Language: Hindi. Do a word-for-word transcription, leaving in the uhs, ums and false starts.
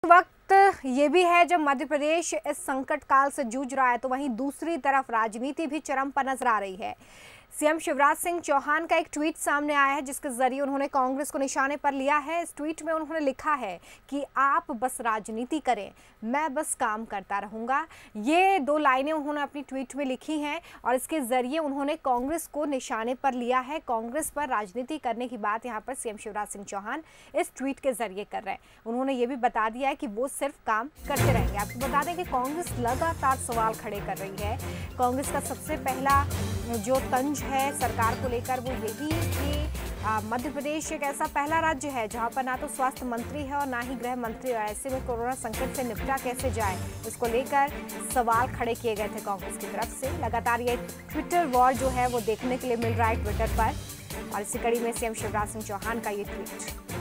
वक्त ये भी है जब मध्य प्रदेश इस संकट काल से जूझ रहा है, तो वहीं दूसरी तरफ राजनीति भी चरम पर नजर आ रही है। सीएम शिवराज सिंह चौहान का एक ट्वीट सामने आया है, जिसके जरिए उन्होंने कांग्रेस को निशाने पर लिया है। इस ट्वीट में उन्होंने लिखा है कि आप बस राजनीति करें, मैं बस काम करता रहूंगा। ये दो लाइनें उन्होंने अपनी ट्वीट में लिखी हैं और इसके जरिए उन्होंने कांग्रेस को निशाने पर लिया है। कांग्रेस पर राजनीति करने की बात यहाँ पर सीएम शिवराज सिंह चौहान इस ट्वीट के जरिए कर रहे हैं। उन्होंने ये भी बता दिया है कि वो सिर्फ काम करते रहेंगे। आपको बता दें कि कांग्रेस लगातार सवाल खड़े कर रही है। कांग्रेस का सबसे पहला जो तंज है सरकार को लेकर वो यही कि मध्य प्रदेश एक ऐसा पहला राज्य है जहां पर ना तो स्वास्थ्य मंत्री है और ना ही गृह मंत्री है। ऐसे में कोरोना संकट से निपटा कैसे जाए, इसको लेकर सवाल खड़े किए गए थे कांग्रेस की तरफ से। लगातार ये ट्विटर वॉर जो है वो देखने के लिए मिल रहा है ट्विटर पर, और इसी कड़ी में सीएम शिवराज सिंह चौहान का ये ट्वीट।